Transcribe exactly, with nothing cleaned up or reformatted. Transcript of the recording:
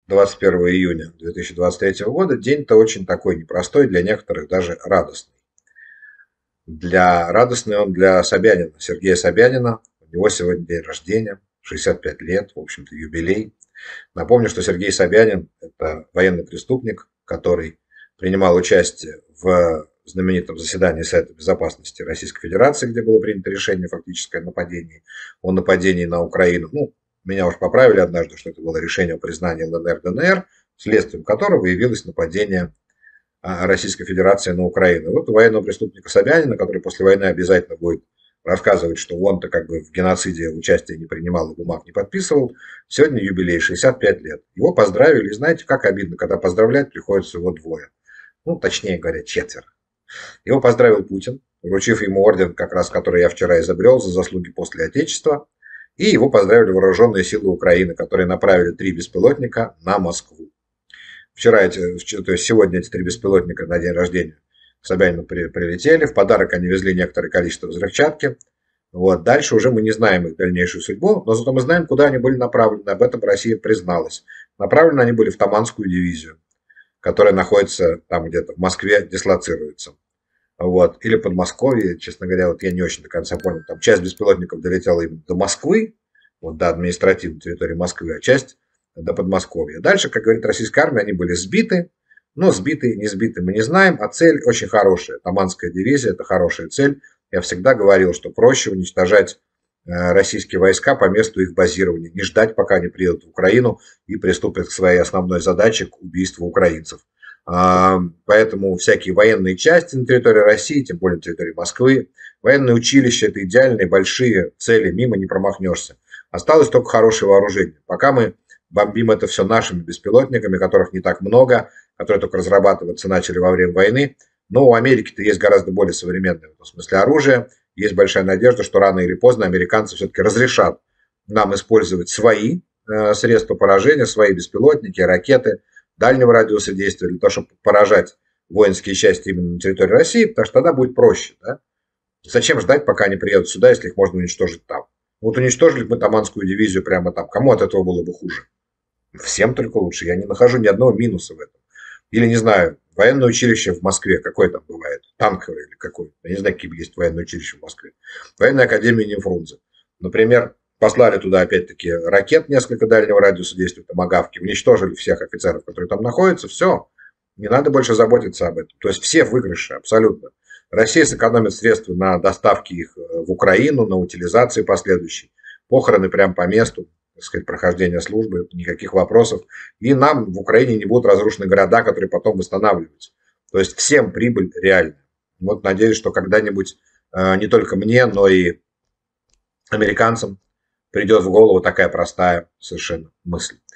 двадцать первого июня две тысячи двадцать третьего года. День-то очень такой непростой, для некоторых даже радостный. Для радостный он для Собянина, Сергея Собянина. У него сегодня день рождения, шестьдесят пять лет, в общем-то, юбилей. Напомню, что Сергей Собянин – это военный преступник, который принимал участие в знаменитом заседании Совета Безопасности Российской Федерации, где было принято решение фактическое нападение, о нападении на Украину. Ну, меня уж поправили однажды, что это было решение о признании ЛНР, ДНР, следствием которого явилось нападение Российской Федерации на Украину. Вот у военного преступника Собянина, который после войны обязательно будет рассказывать, что он-то как бы в геноциде участия не принимал и бумаг не подписывал, сегодня юбилей, шестьдесят пять лет. Его поздравили, и знаете, как обидно, когда поздравлять приходится всего двое. Ну, точнее говоря, четверо. Его поздравил Путин, вручив ему орден, как раз который я вчера изобрел, за заслуги после Отечества. И его поздравили вооруженные силы Украины, которые направили три беспилотника на Москву. Вчера эти, то есть сегодня эти три беспилотника на день рождения к Собянину прилетели. В подарок они везли некоторое количество взрывчатки. Вот. Дальше уже мы не знаем их дальнейшую судьбу, но зато мы знаем, куда они были направлены. Об этом Россия призналась. Направлены они были в Таманскую дивизию, которая находится там где-то в Москве, дислоцируется. Вот. Или Подмосковье, честно говоря, вот я не очень до конца понял. Там часть беспилотников долетела именно до Москвы, вот до административной территории Москвы, а часть до Подмосковья. Дальше, как говорит российская армия, они были сбиты. Но сбиты, не сбиты мы не знаем, а цель очень хорошая. Таманская дивизия – это хорошая цель. Я всегда говорил, что проще уничтожать российские войска по месту их базирования, не ждать, пока они приедут в Украину и приступят к своей основной задаче, к убийству украинцев. Поэтому всякие военные части на территории России, тем более на территории Москвы, военные училища – это идеальные большие цели, мимо не промахнешься. Осталось только хорошее вооружение. Пока мы бомбим это все нашими беспилотниками, которых не так много, которые только разрабатываться начали во время войны. Но у Америки-то есть гораздо более современное в этом смысле оружие. Есть большая надежда, что рано или поздно американцы все-таки разрешат нам использовать свои э, средства поражения, свои беспилотники, ракеты дальнего радиуса действия для того, чтобы поражать воинские части именно на территории России, потому что тогда будет проще. Да? Зачем ждать, пока они приедут сюда, если их можно уничтожить там? Вот уничтожили мы Таманскую дивизию прямо там. Кому от этого было бы хуже? Всем только лучше. Я не нахожу ни одного минуса в этом. Или, не знаю, военное училище в Москве. Какое там бывает? Танковое или какое? Я не знаю, какие есть военные училища в Москве. Военная академия имени Фрунзе. Например, послали туда, опять-таки, ракет несколько дальнего радиуса действия, томагавки, уничтожили всех офицеров, которые там находятся. Все. Не надо больше заботиться об этом. То есть все выигрыши абсолютно. Россия сэкономит средства на доставке их в Украину, на утилизации последующей. Похороны прямо по месту, так сказать, прохождения службы, никаких вопросов. И нам в Украине не будут разрушены города, которые потом восстанавливаются. То есть всем прибыль реальная. Вот надеюсь, что когда-нибудь э, не только мне, но и американцам придет в голову такая простая совершенно мысль.